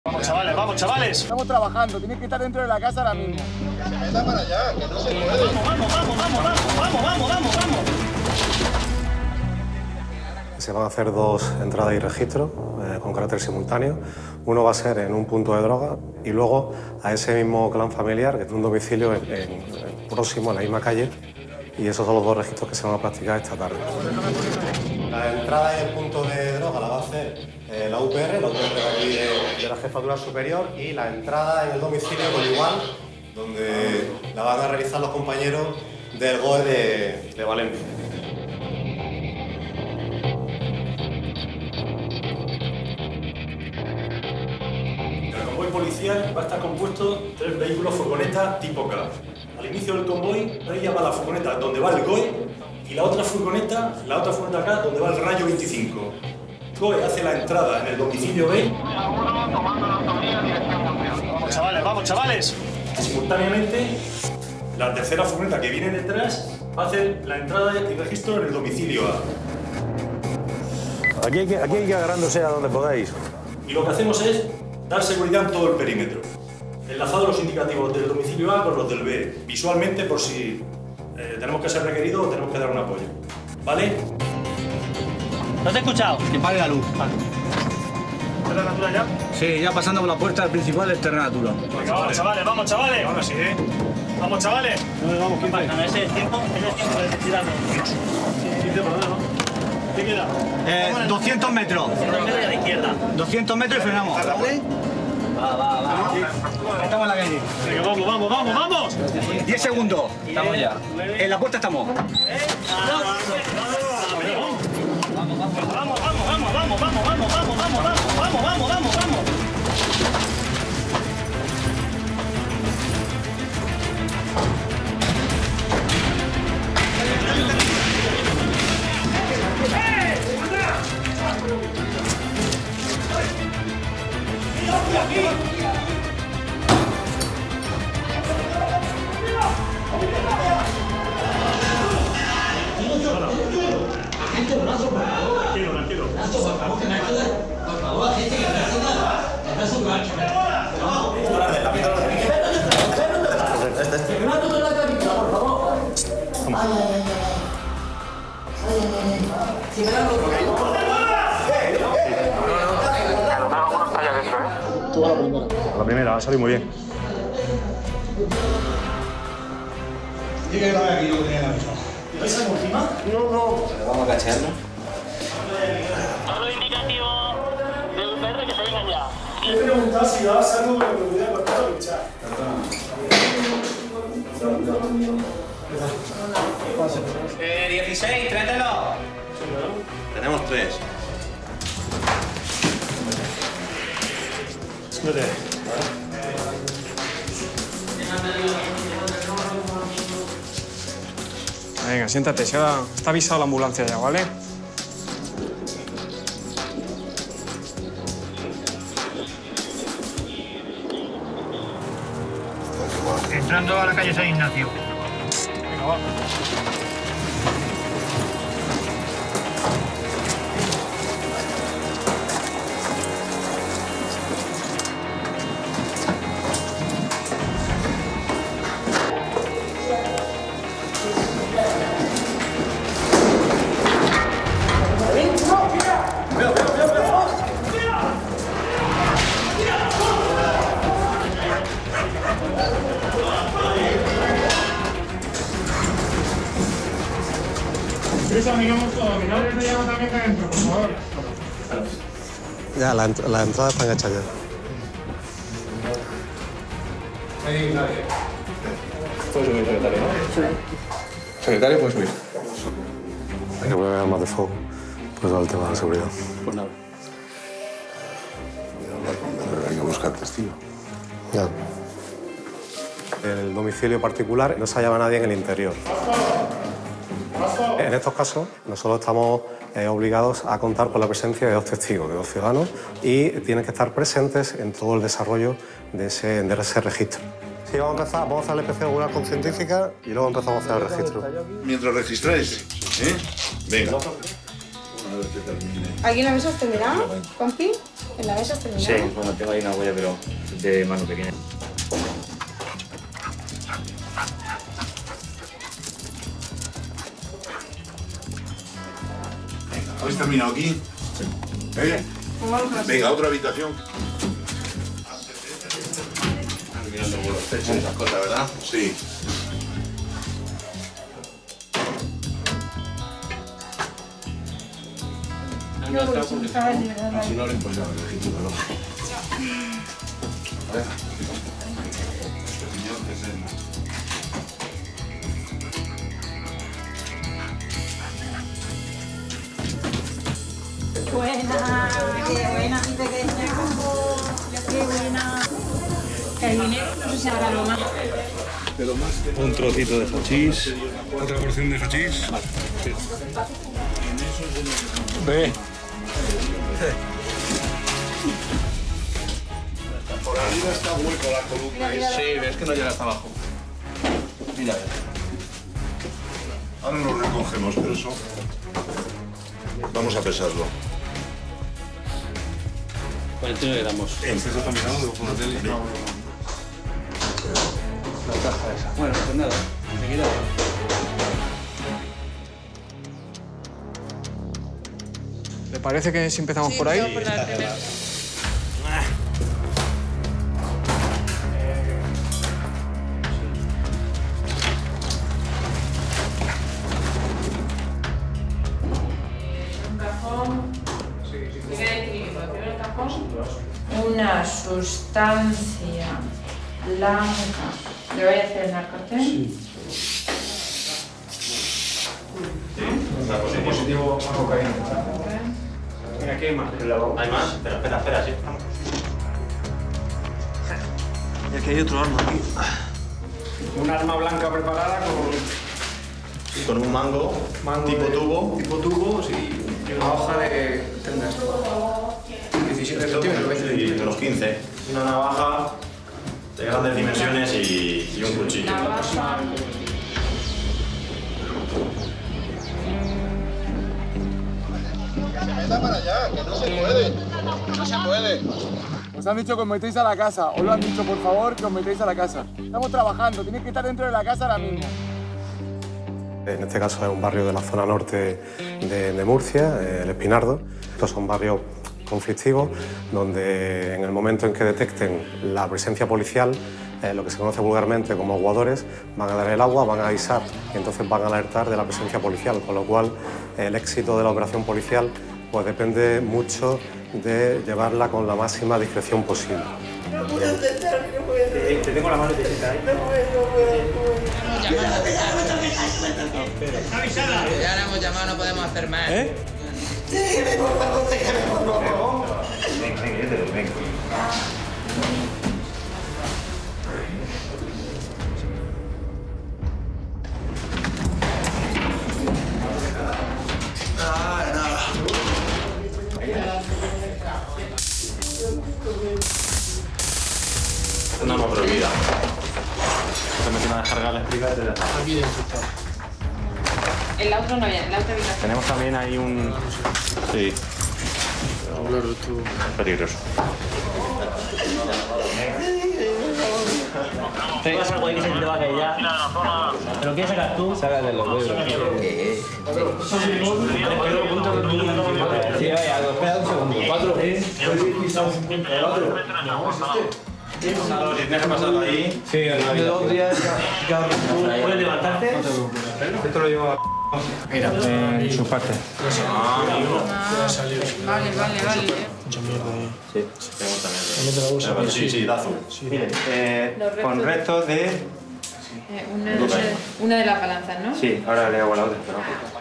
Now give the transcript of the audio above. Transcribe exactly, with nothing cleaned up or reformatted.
Vamos, chavales, vamos, chavales. Estamos trabajando, tienes que estar dentro de la casa ahora mismo. Que se meta para allá, que no se puede. Vamos, vamos, vamos, vamos, vamos, vamos, vamos, vamos. Se van a hacer dos entradas y registros eh, con carácter simultáneo. Uno va a ser en un punto de droga y luego a ese mismo clan familiar, que es un domicilio en, en, en próximo, en la misma calle. Y esos son los dos registros que se van a practicar esta tarde. La entrada y el punto de droga la va a hacer eh, la U P R, la U P R de aquí de, de la Jefatura Superior, y la entrada en el domicilio conyugal, donde la van a realizar los compañeros del G O E de, de Valencia. El convoy policial va a estar compuesto de tres vehículos furgonetas tipo K. Al inicio del convoy, ahí llama la furgoneta donde va el G O E y la otra furgoneta, la otra furgoneta K, donde va el Rayo veinticinco. G O E hace la entrada en el domicilio B. Vamos, chavales, vamos, chavales. Simultáneamente, la tercera furgoneta que viene detrás va a hacer la entrada y registro en el domicilio A. Aquí hay que, aquí hay que agarrándose a donde podáis. Y lo que hacemos es dar seguridad en todo el perímetro, enlazado los indicativos del domicilio A con los del B, visualmente por si eh, tenemos que ser requeridos o tenemos que dar un apoyo. ¿Vale? ¿No te he escuchado? Que pague la luz. Vale. ¿Terra Natura ya? Sí, ya pasando por la puerta principal del Terra Natura. Venga, vamos, chavales, vamos, chavales. Ahora sí, ¿eh? Vamos, chavales. No, vamos, ¿Qué pasa? No, ese es tiempo, ese es tiempo de necesidad. quince por ¿no? ¿Qué queda? Eh, doscientos metros. doscientos metros a la izquierda. doscientos metros y frenamos. Va, va, va. Estamos en la calle. Venga, vamos, vamos, vamos, vamos. diez segundos. Estamos ya. En la puerta estamos. Vamos, vamos, vamos, vamos, vamos, vamos, vamos, vamos, vamos, vamos, vamos, vamos, vamos, vamos, vamos. Tranquilo, tranquilo. La primera, ha salido muy bien. ¿Vais a última? Vamos a cachearlo. Todo indicativo de U P R que se vengan ya. Le he preguntado si llevabas algo con la comunidad de cortar o pinchar. Eh, dieciséis, tráetelo. Tenemos tres. Vete. Venga, siéntate, se ha, está avisado la ambulancia ya, ¿vale? Entrando a la calle San Ignacio. Venga, va. Ya, la, ent- la entrada está hecha ya. Puedes subir, secretario, ¿no? Sí. Secretario, puedes subir. Hay que poner armas de fuego, pues al tema de la seguridad. Pues nada. Hay que buscar testigo. Ya. El domicilio particular no se hallaba nadie en el interior. En estos casos, nosotros estamos eh, obligados a contar con la presencia de dos testigos, de dos ciudadanos, y tienen que estar presentes en todo el desarrollo de ese, de ese registro. Sí, vamos a empezar, vamos a hacer la inspección regular con científica y luego empezamos a hacer el registro. Mientras registráis, ¿eh? Venga. ¿Alguien la mesa os tendrá, compi? ¿En la mesa has terminado? Sí, bueno, tengo ahí una huella, pero de mano pequeña. ¿Habéis terminado aquí? Sí. ¿Eh? Venga, otra habitación. Mirando por los techos esas cosas, ¿verdad? Sí. No, porque si no estaba liberada. Si no lo imposible, no. Buena, qué buena, mi pequeña. Qué buena. Que viene, no sé si habrá algo más. Un trocito de hachís. Otra porción de hachís. Ve. Por arriba está hueco la columna. Sí, ves que no llega hasta abajo. Mira. Ahora lo recogemos, pero eso... Vamos a pesarlo. cuarenta y nueve gramos. ¿Estás contaminado con la tele? La caja esa. Bueno, pues nada. Enseguida. ¿Le parece que si empezamos por ahí? Por la primera. Una sustancia blanca. ¿Le voy a hacer el narcote? Sí. Positivo a cocaína. Mira, aquí hay más. ¿Hay más? Espera, espera, espera, sí. Y aquí hay otro arma aquí. Un arma blanca preparada con, Con un mango, mango tipo de- tubo. tipo tubo, sí, y una hoja de... tendrás diecisiete centímetros, Sí, de los quince. Una navaja de grandes dimensiones y, y un cuchillo. Navaja. Que se meta para allá, que no se puede. Que no se puede. Os han dicho que os metéis a la casa. Os lo han dicho, por favor, que os metéis a la casa. Estamos trabajando, tenéis que estar dentro de la casa ahora mismo. En este caso es un barrio de la zona norte de, de Murcia, El Espinardo. Estos son barrios conflictivos donde en el momento en que detecten la presencia policial, eh, lo que se conoce vulgarmente como aguadores, van a dar el agua, van a avisar y entonces van a alertar de la presencia policial, con lo cual el éxito de la operación policial pues depende mucho de llevarla con la máxima discreción posible. No puedo sentarme, no puedo. Te, te tengo la mano de sienta ahí. No puedo, no puedo, no puedo. Ya la hemos llamado, no podemos hacer más. ¿Eh? Déjeme, por favor, déjeme, por favor. Venga, venga, yo te doy, venga. Nada, nada. Una no prohibida. Te metes una descarga eléctrica y te deja. Aquí dentro está. En la otra no había, en la otra habitación. Tenemos también ahí un... Sí. Claro, esto... Es peligroso. Sí. Vas al güey que se te va a caer ya. ¿Te lo quieres sacar tú? Sácate los huevos. ¿Qué? Sí, vaya, espera un segundo. ¿Cuatro? Si tienes que pasarlo ahí... Sí, en dos días ya... ¿Puedes levantarte? Esto lo llevo a... Mira, en su parte. Ah, Vale, vale, vale. sí, tenemos también. Pero sí, sí, da azul. Miren, eh, Los restos- con restos de... Eh, una, una de las balanzas, ¿no? Sí, ahora le hago la otra, pero...